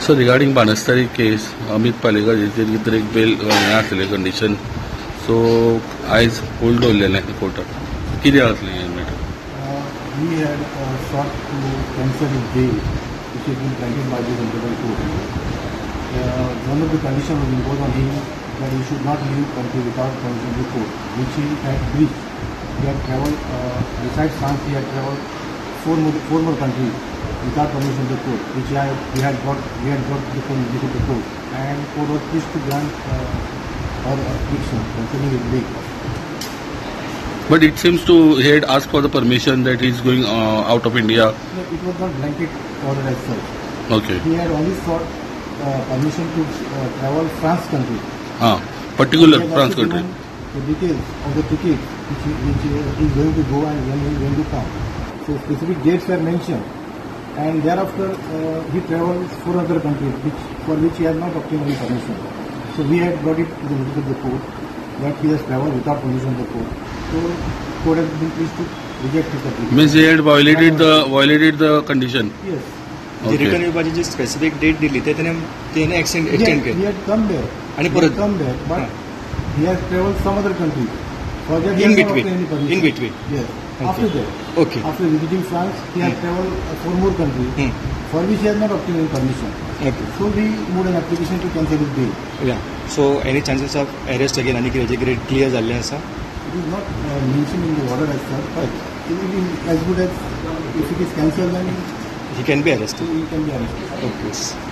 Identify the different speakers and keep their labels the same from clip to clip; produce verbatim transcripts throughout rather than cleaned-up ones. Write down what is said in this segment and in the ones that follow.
Speaker 1: So regarding Banastari case, Amit Palekar is एक bail आसले condition सो आयज होल्ड दवरलेलें कोर्टात कितें आसलें admit
Speaker 2: We had uh, sought to cancel his bail, which has been granted by the Honorable Court. Uh, one of the conditions was imposed on him that he should not leave country without permission of the court, which he had breached. He had travelled, uh, besides France, he had travelled four more, four more countries without permission of the court, which I, we had got, we had got the permission of the court, and court was pleased to grant uh, our application concerning his bail.
Speaker 1: But it seems to he had asked for the permission that he is going uh, out of India.
Speaker 2: No, it was not blanket order as such.
Speaker 1: Okay.
Speaker 2: He had only sought uh, permission to uh, travel France country.
Speaker 1: Ah, particular France country.
Speaker 2: The details of the ticket which he, which he is going to go and when he is going to come. So specific dates were mentioned, and thereafter uh, he travelled four other countries, which for which he has not obtained any permission. So we had got it to the notice of the court that he has travelled without permission of the court. So court has been pleased to reject his application.
Speaker 1: Means he had violated the violated the condition.
Speaker 2: Yes.
Speaker 3: The return विभागाची जी specific date दिली ते त्याने त्याने extend extend
Speaker 2: He had come there.
Speaker 3: आणि
Speaker 2: He
Speaker 3: परत
Speaker 2: had come there, but he has travelled some other country. For that, he
Speaker 3: In
Speaker 2: has not
Speaker 3: between.
Speaker 2: obtained any permission.
Speaker 3: In between.
Speaker 2: Yes.
Speaker 3: Okay.
Speaker 2: After that.
Speaker 3: Okay.
Speaker 2: After visiting France, he has
Speaker 3: Hmm.
Speaker 2: travelled uh, four more countries,
Speaker 3: Hmm.
Speaker 2: for which he has not obtained any permission.
Speaker 3: Okay.
Speaker 2: So we moved an application to cancel his bail.
Speaker 3: Yeah. So any chances of arrest again आणि कितें grade clear जाल्लें आसा?
Speaker 2: It is not uh, mentioned in the order as such, but it will be as good as if it is cancelled, then
Speaker 3: He can be arrested.
Speaker 2: he can be arrested.
Speaker 3: Okay.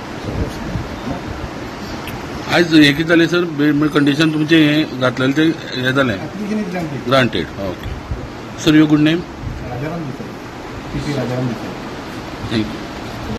Speaker 1: आज हे कितें जालें sir condition तुमचें हें घातलेलें तें हें जालें
Speaker 2: Application is granted.
Speaker 1: Granted okay sir your good name
Speaker 2: Rajaram Desai. P P Rajaram Desai.
Speaker 1: Thank you